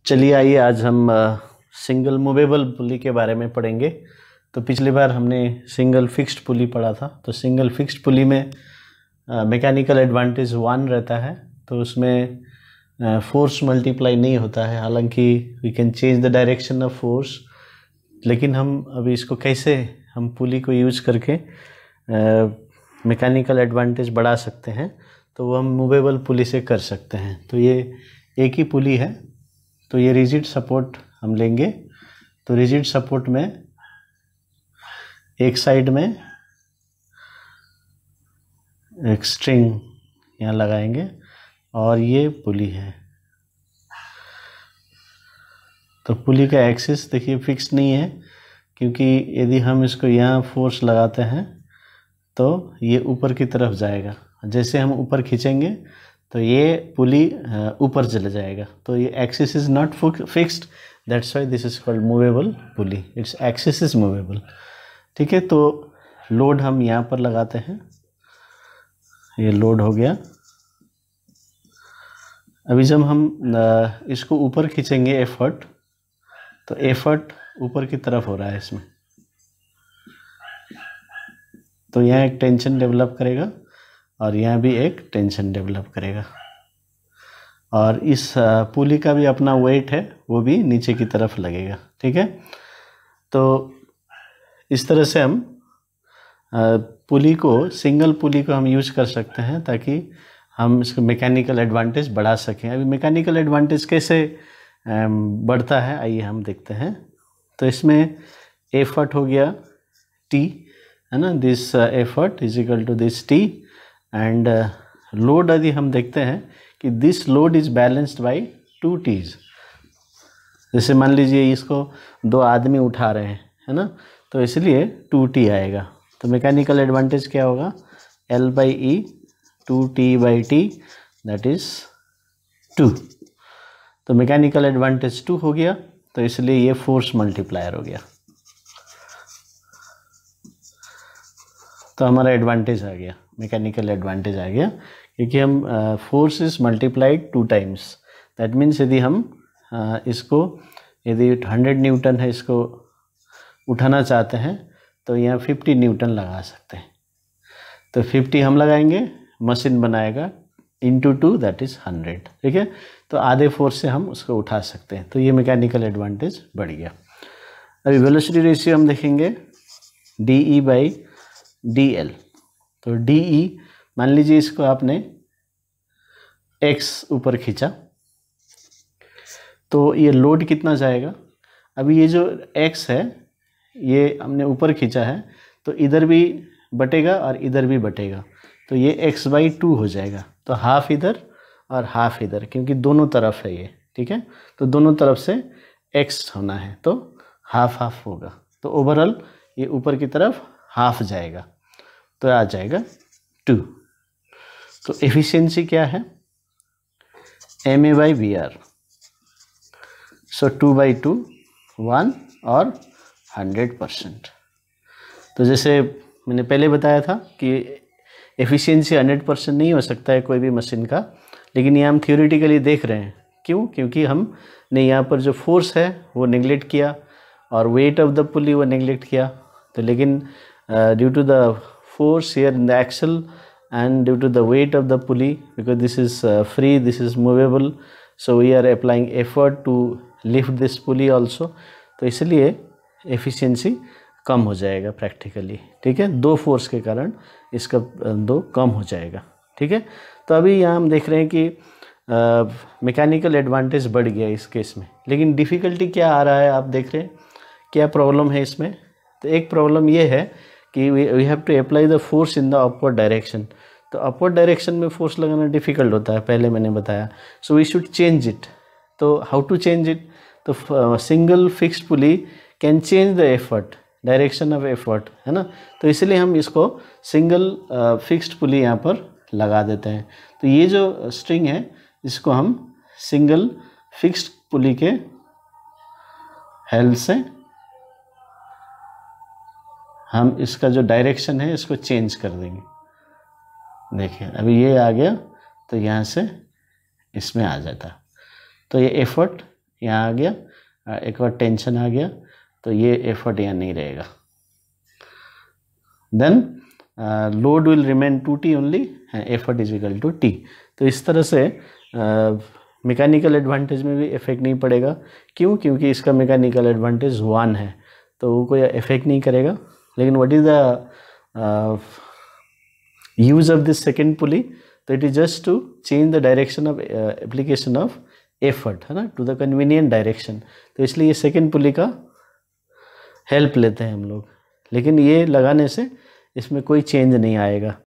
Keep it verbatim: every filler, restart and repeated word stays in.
चलिए आइए आज हम सिंगल मूवेबल पुली के बारे में पढ़ेंगे। तो पिछली बार हमने सिंगल फिक्स्ड पुली पढ़ा था। तो सिंगल फिक्स्ड पुली में मैकेनिकल एडवांटेज वन रहता है, तो उसमें फोर्स मल्टीप्लाई नहीं होता है। हालांकि we can change the direction of force, लेकिन हम अभी इसको कैसे हम पुली को यूज करके मैकेनिकल एडवांटेज बढ़ा सकते हैं, तो वो हम मूवेबल पुली से कर सकते हैं। तो ये एक ही पुली है, तो ये रिजिड सपोर्ट हम लेंगे। तो रिजिड सपोर्ट में एक साइड में एक स्ट्रिंग यहाँ लगाएंगे और ये पुली है। तो पुली का एक्सिस देखिए फिक्स नहीं है, क्योंकि यदि हम इसको यहाँ फोर्स लगाते हैं तो ये ऊपर की तरफ जाएगा। जैसे हम ऊपर खींचेंगे तो ये पुली ऊपर चले जाएगा। तो ये axis is not fixed, that's why this is called movable pulley, it's axis is movable. ठीक है, तो लोड हम यहाँ पर लगाते हैं, ये लोड हो गया। अभी जब हम इसको ऊपर खींचेंगे एफर्ट, तो एफर्ट ऊपर की तरफ हो रहा है इसमें, तो यहाँ एक टेंशन डेवलप करेगा और यहाँ भी एक टेंशन डेवलप करेगा, और इस पुली का भी अपना वेट है, वो भी नीचे की तरफ लगेगा। ठीक है, तो इस तरह से हम पुली को, सिंगल पुली को हम यूज कर सकते हैं ताकि हम इसको मैकेनिकल एडवांटेज बढ़ा सकें। अभी मैकेनिकल एडवांटेज कैसे बढ़ता है आइए हम देखते हैं। तो इसमें एफर्ट हो गया टी, है ना, this effort is equal to this T, and load यदि हम देखते हैं कि this load is balanced by two Ts. जैसे मान लीजिए इसको दो आदमी उठा रहे हैं, है ना, तो इसलिए टू टी आएगा। तो मैकेनिकल एडवांटेज क्या होगा, L by E two T by T, that is two. तो मैकेनिकल एडवांटेज टू हो गया, तो इसलिए ये फोर्स मल्टीप्लायर हो गया। तो हमारा एडवांटेज आ गया, मैकेनिकल एडवांटेज आ गया, क्योंकि हम force is multiplied two times. That means यदि हम uh, इसको, यदि हंड्रेड न्यूटन है, इसको उठाना चाहते हैं तो यहाँ फिफ्टी न्यूटन लगा सकते हैं। तो फिफ्टी हम लगाएंगे, मशीन बनाएगा, into two that is hundred. ठीक है, तो आधे फोर्स से हम उसको उठा सकते हैं। तो ये मैकेनिकल एडवांटेज बढ़ गया। अभी वेलोसिटी रेशियो हम देखेंगे, D E by D L. तो डी ई, मान लीजिए इसको आपने एक्स ऊपर खींचा, तो ये लोड कितना जाएगा। अभी ये जो एक्स है ये हमने ऊपर खींचा है, तो इधर भी बटेगा और इधर भी बटेगा, तो ये एक्स बाई टू हो जाएगा। तो हाफ इधर और हाफ इधर, क्योंकि दोनों तरफ है ये। ठीक है, तो दोनों तरफ से एक्स होना है, तो हाफ हाफ होगा। तो ओवरऑल ये ऊपर की तरफ हाफ जाएगा, तो आ जाएगा टू। तो एफिशिएंसी क्या है, M A by V R. So two by two one और हंड्रेड परसेंट। तो जैसे मैंने पहले बताया था कि एफिशिएंसी हंड्रेड परसेंट नहीं हो सकता है कोई भी मशीन का, लेकिन ये हम थियोरेटिकली देख रहे हैं। क्यों? क्योंकि हमने यहाँ पर जो फोर्स है वो नेगलेक्ट किया और वेट ऑफ द पुली वो नेगलेक्ट किया। तो लेकिन due to the force here in the axle and due to the weight of the pulley, because this is uh, free, this is movable, so we are applying effort to lift this pulley also. तो इसलिए efficiency कम हो जाएगा practically. ठीक है, दो force के कारण इसका दो कम हो जाएगा। ठीक है, तो अभी यहाँ हम देख रहे हैं कि मैकेनिकल एडवांटेज बढ़ गया इस केस में, लेकिन डिफ़िकल्टी क्या आ रहा है आप देख रहे हैं, क्या प्रॉब्लम है इसमें। तो एक प्रॉब्लम ये है कि we have to apply the force in the upward direction. तो अपवर्ड डायरेक्शन में फोर्स लगाना डिफ़िकल्ट होता है, पहले मैंने बताया। So we should change it. तो हाउ टू चेंज इट, तो single fixed pulley can change the effort, direction of effort, है ना। तो इसलिए हम इसको सिंगल फिक्स्ड पुली यहाँ पर लगा देते हैं। तो ये जो स्ट्रिंग है इसको हम सिंगल फिक्स्ड पुली के हेल्प से हम इसका जो डायरेक्शन है इसको चेंज कर देंगे। देखिए अभी ये आ गया, तो यहाँ से इसमें आ जाता। तो ये एफर्ट यहाँ आ गया, एक और टेंशन आ गया, तो ये एफर्ट यहाँ नहीं रहेगा। Then load will remain two T only, effort is equal to T. तो इस तरह से मैकेनिकल uh, एडवांटेज में भी इफेक्ट नहीं पड़ेगा। क्यों? क्योंकि इसका मैकेनिकल एडवांटेज वन है, तो वो कोई इफेक्ट नहीं करेगा। लेकिन what is the use of this second pulley? तो it is just to change the direction of application of effort, है ना, टू द कन्वीनियंट डायरेक्शन। तो इसलिए ये सेकेंड पुली का हेल्प लेते हैं हम लोग, लेकिन ये लगाने से इसमें कोई चेंज नहीं आएगा।